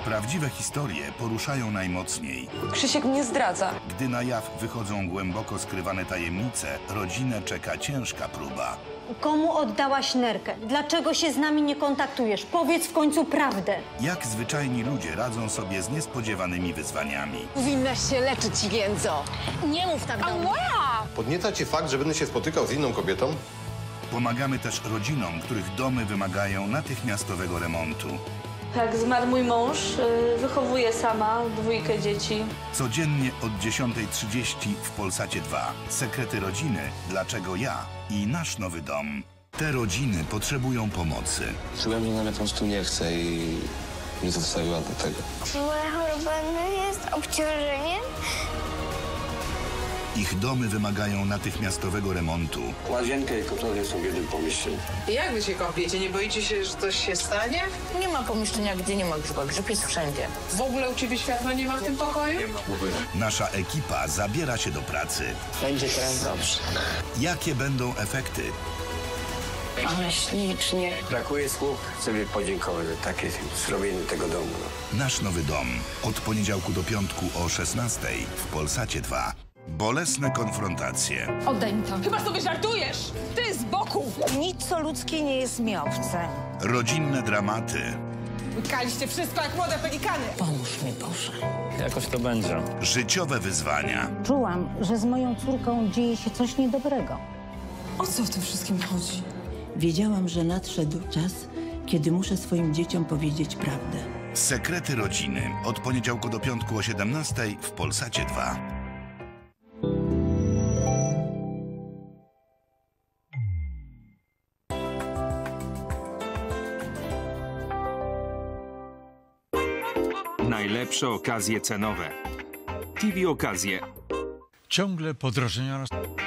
Prawdziwe historie poruszają najmocniej. Krzysiek mnie zdradza. Gdy na jaw wychodzą głęboko skrywane tajemnice, rodzinę czeka ciężka próba. Komu oddałaś nerkę? Dlaczego się z nami nie kontaktujesz? Powiedz w końcu prawdę. Jak zwyczajni ludzie radzą sobie z niespodziewanymi wyzwaniami. Powinnaś się leczyć, Jędzo. Nie mów tak do mnie. Podnieca cię fakt, że będę się spotykał z inną kobietą? Pomagamy też rodzinom, których domy wymagają natychmiastowego remontu. Jak zmarł mój mąż, wychowuję sama 2 dzieci. Codziennie od 10:30 w Polsacie 2. Sekrety rodziny, dlaczego ja i nasz nowy dom. Te rodziny potrzebują pomocy. Czułem, że mnie po prostu nie chce i nie zostawiła do tego. Czy moja choroba nie jest obciążeniem? Ich domy wymagają natychmiastowego remontu. Łazienka i kotłowie są w jednym pomieszczeniu. Jak wy się kąpiecie? Nie boicie się, że coś się stanie? Nie ma pomieszczenia, gdzie nie ma grzyba. Grzyb jest wszędzie. W ogóle u ciebie światła nie ma w tym pokoju? Nasza ekipa zabiera się do pracy. Będzie teraz dobrze. Jakie będą efekty? Ale ślicznie. Brakuje słów, sobie podziękować za takie zrobienie tego domu. Nasz nowy dom. Od poniedziałku do piątku o 16:00 w Polsacie 2. Bolesne konfrontacje. Oddaj mi to. Chyba sobie żartujesz! Ty z boku! Nic co ludzkie nie jest mi obce. Rodzinne dramaty. Łykaliście wszystko jak młode pelikany. Pomóż mi, Boże. Jakoś to będzie. Życiowe wyzwania. Czułam, że z moją córką dzieje się coś niedobrego. O co w tym wszystkim chodzi? Wiedziałam, że nadszedł czas, kiedy muszę swoim dzieciom powiedzieć prawdę. Sekrety rodziny. Od poniedziałku do piątku o 17:00 w Polsacie 2. Najlepsze okazje cenowe. TV Okazje. Ciągle podrożenia.